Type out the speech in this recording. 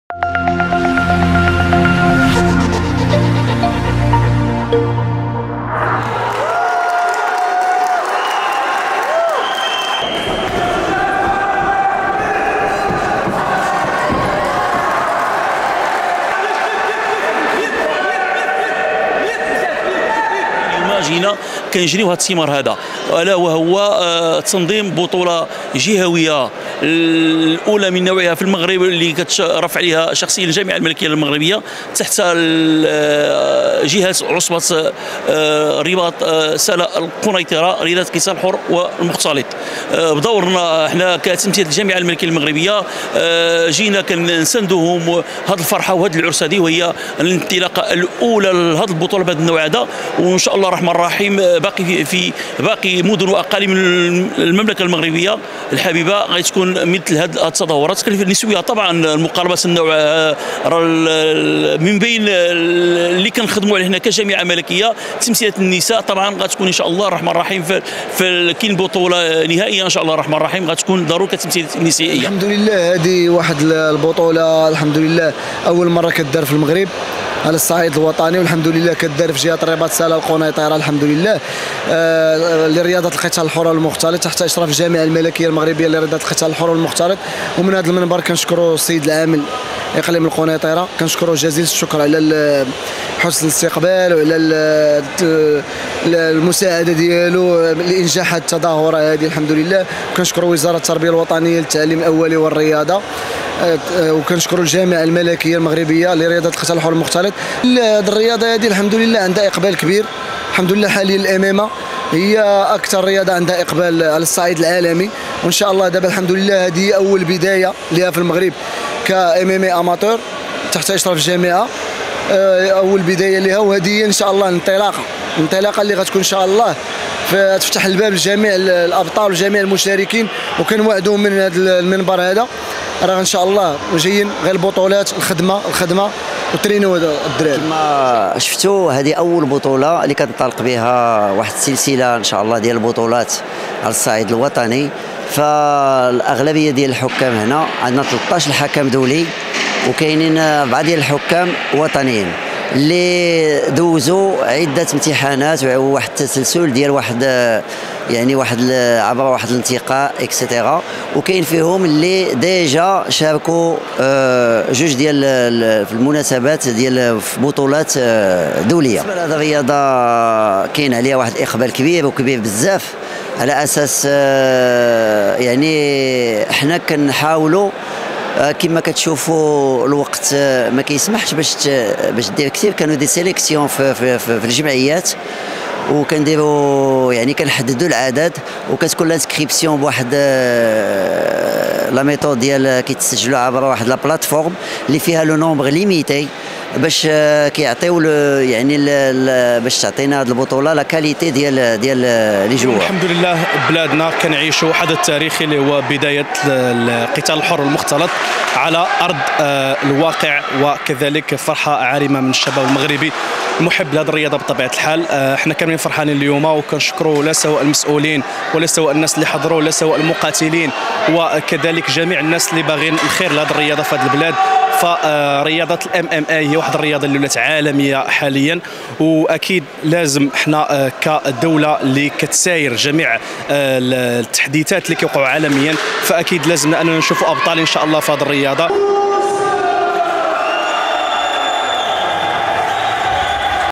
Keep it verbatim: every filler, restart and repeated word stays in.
جينا كنجريو هذا الثمار هذا، الا وهو تنظيم بطوله جهويه الاولى من نوعها في المغرب اللي كترفع عليها شخصيه الجامعه الملكيه المغربيه تحت جهه عصبه رباط سلا القنيطره رياضه القتال الحر والمختلط. بدورنا احنا كتمثيل الجامعه الملكيه المغربيه جينا كنساندوهم هذه الفرحه وهذا العرس هذه، وهي الانطلاقه الاولى لهذه البطوله بهذا النوع هذا، وان شاء الله الرحمن الرحيم باقي في, في باقي مدن واقاليم من المملكه المغربيه الحبيبه غتكون مثل هذه التظاهرات النسويه. طبعا المقاربات النوع من بين اللي كنخدموا عليه هنا كجامعه ملكيه تمثيلات النساء طبعا غتكون ان شاء الله الرحمن الرحيم في, في كاين بطوله نهائيه ان شاء الله الرحمن الرحيم غتكون ضروري كتمثيلات نسائيه. الحمد لله هذه واحد البطوله الحمد لله اول مره كدار في المغرب على الصعيد الوطني، والحمد لله كدار في جهه رباط سلا القنيطره الحمد لله آه لرياضه القتال الحر والمختلط تحت اشراف الجامعه الملكيه المغربيه لرياضه القتال الحر والمختلط. ومن هذا المنبر كنشكروا السيد العامل اقليم القنيطره، كنشكروا جزيل الشكر على حسن الاستقبال وعلى المساعده ديالو لانجاح هذه التظاهره هذه الحمد لله. كنشكروا وزاره التربيه الوطنيه للتعليم الاولي والرياضه، وكنشكروا الجامعه الملكيه المغربيه لرياضه القتال الحر والمختلط. هذه الرياضه هذه الحمد لله عندها اقبال كبير الحمد لله. حاليا الامامه هي اكثر رياضه عندها اقبال على الصعيد العالمي، وان شاء الله دابا الحمد لله هذه اول بدايه لها في المغرب كام ام اماتور تحت اشراف الجامعه، اول بدايه لها، وهذه ان شاء الله انطلاقه انطلاقه اللي غتكون ان شاء الله تفتح الباب لجميع الابطال وجميع المشاركين. وكنوعدهم من هذا المنبر هذا راه ان شاء الله جايين غير البطولات الخدمه الخدمه وترينوا الدراري. كما شفتوا هذه اول بطوله اللي كتنطلق بها واحد السلسله ان شاء الله ديال البطولات على الصعيد الوطني. فالاغلبيه ديال الحكام هنا عندنا ثلاثة عشر حكم دولي، وكاينين بعض ديال الحكام وطنيين اللي دوزوا عده امتحانات وواحد التسلسل ديال واحد يعني واحد عبر واحد الانتقاء اكسيتيرا، وكاين فيهم اللي ديجا شاركوا جوج ديال في المناسبات ديال في بطولات دوليه. هذه الرياضه كاين عليها واحد الاقبال كبير وكبير بزاف، على اساس يعني احنا كنحاولوا كما كتشوفوا الوقت ما كيسمحش باش باش دير كثير. كانوا دي سيليكسيون في, في, في, في الجمعيات، وكنديروا يعني كنحددوا العدد، وكتكون لانسكريبسيون بواحد لا ميثود ديال كيتسجلوا عبر واحد لا بلاتفورم اللي فيها لو نومبر ليميتي باش كيعطيو يعني باش تعطينا هذه البطوله لا كاليتي ديال ديال لي جوار. الحمد لله بلادنا كنعيشوا حدث تاريخي اللي هو بدايه القتال الحر المختلط على ارض الواقع، وكذلك فرحه عارمه من الشباب المغربي المحب لهذه الرياضه بطبيعه الحال. احنا كاملين فرحانين اليوم، وكنشكروا لا سواء المسؤولين ولا سواء الناس اللي حضروا ولا سواء المقاتلين، وكذلك جميع الناس اللي باغيين الخير لهذه الرياضه في هذه البلاد. فرياضه الام ام اي هي واحد الرياضه اللي ولات عالميه حاليا، واكيد لازم احنا كدوله اللي كتساير جميع التحديثات اللي كيوقعوا عالميا، فاكيد لازمنا اننا نشوفوا ابطال ان شاء الله في هذه الرياضه.